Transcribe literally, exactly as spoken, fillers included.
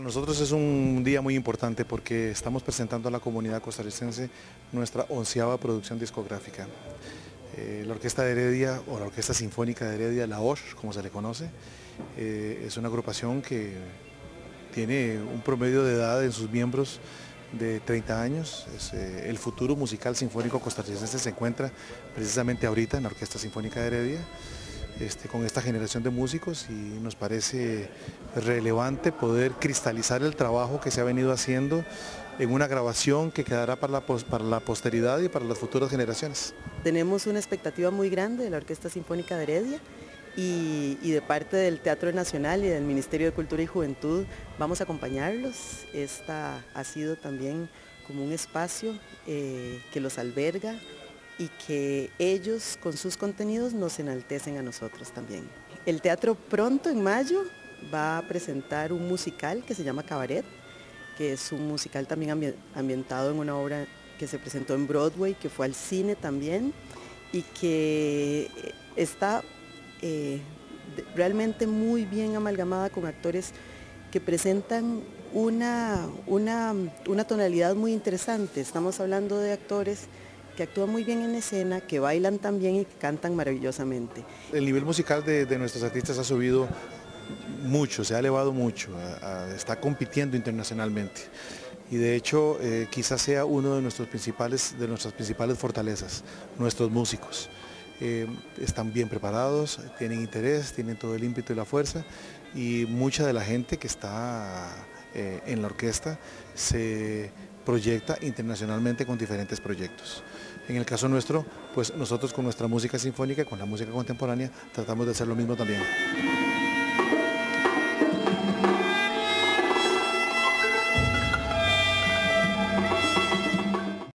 nosotros es un día muy importante porque estamos presentando a la comunidad costarricense nuestra onceava producción discográfica. Eh, la Orquesta de Heredia, o la Orquesta Sinfónica de Heredia, la O S H, como se le conoce, eh, es una agrupación que tiene un promedio de edad en sus miembros de treinta años. Es, eh, el futuro musical sinfónico costarricense se encuentra precisamente ahorita en la Orquesta Sinfónica de Heredia. Este, con esta generación de músicos, y nos parece relevante poder cristalizar el trabajo que se ha venido haciendo en una grabación que quedará para la, para la posteridad y para las futuras generaciones. Tenemos una expectativa muy grande de la Orquesta Sinfónica de Heredia y, y de parte del Teatro Nacional y del Ministerio de Cultura y Juventud vamos a acompañarlos. Esta ha sido también como un espacio eh, que los alberga y que ellos con sus contenidos nos enaltecen a nosotros también. El teatro pronto en mayo va a presentar un musical que se llama Cabaret, que es un musical también ambientado en una obra que se presentó en Broadway, que fue al cine también y que está eh, realmente muy bien amalgamada con actores que presentan una, una, una tonalidad muy interesante. Estamos hablando de actores que actúan muy bien en escena, que bailan también y que cantan maravillosamente. El nivel musical de, de nuestros artistas ha subido mucho, se ha elevado mucho, a, a, está compitiendo internacionalmente. Y de hecho eh, quizás sea uno de, nuestros principales, de nuestras principales fortalezas, nuestros músicos. Eh, están bien preparados, tienen interés, tienen todo el ímpetu y la fuerza, y mucha de la gente que está eh, en la orquesta se proyecta internacionalmente con diferentes proyectos. En el caso nuestro, pues nosotros con nuestra música sinfónica, con la música contemporánea, tratamos de hacer lo mismo también.